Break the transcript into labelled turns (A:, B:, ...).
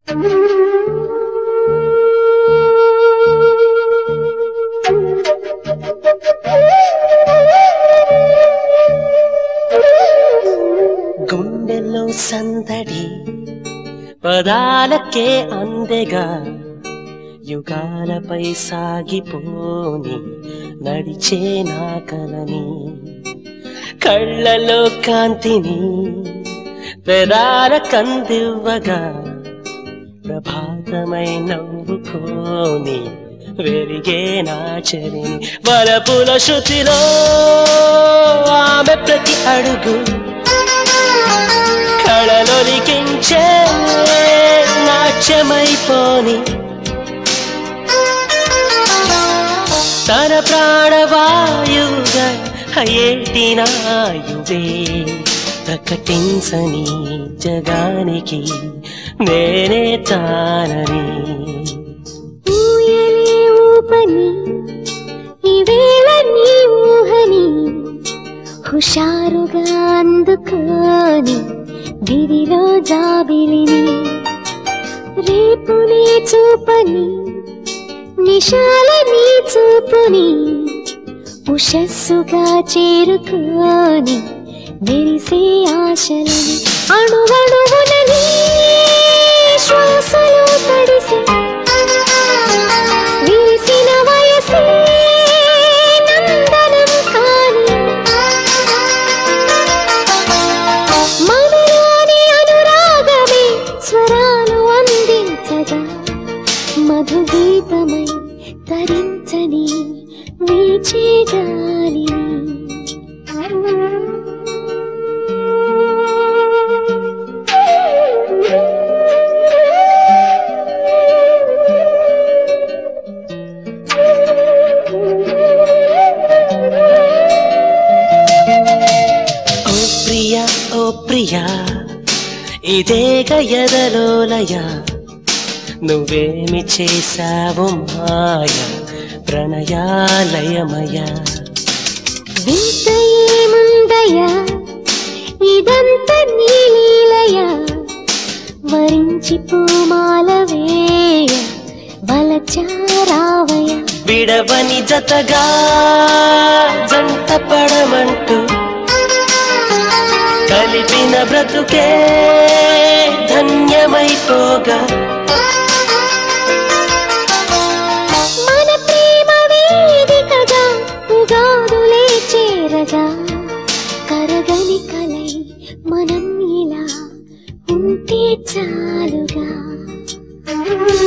A: గుండెల్లో సందడి పదాలకే అందెగా యుగాలపై సాగిపోని నడిచే నా కలని కళ్ళలో కాంతిని పెదాల కందివ్వగా ప్రభాతమై నవ్వుకోని వెలిగే నా చెలిని వలపుల శృతిలో ఆమె ప్రతి అడుగు కళలొలికించే నాట్యమైపోని తన ప్రాణవాయువుగా ఏటినాయువే ప్రకటించని జగానికి నేనే తానని
B: ఊపని ఈవేళ నీ ఊహని హుషారుగా అందుకోని గిరిలో జాబిలిని రేపు నీ చూపని నిశాల నీ చూపుని ఉషస్సుగా చేరుకోని మెరిసే ఆశలని అణువణువునని శ్వాసలో తడిసి విరిసిన వయసే నందనం కాని మనలోని అనురాగమే స్వరాలు అందించగా మధుగీతమై తరించని వీచే గాలిని
A: ఓ ప్రియా ఇదేగ ఎదలోలయ నువ్వేమి చేశావు మాయ ప్రణయాలయమయ
B: వింత ఏముందయ్యా ఇదంతా నీ లీలయ వరించి పూమాల వేయ వలచారావయ
A: విడవని జతగా జంట పడమంటూ కలిపిన బ్రతుకే ధన్యమైపోగా
B: మన ప్రేమ వేదికగా ఉగాదులే చేరగా కరగని కలై మనం ఇలా ఉంటే చాలుగా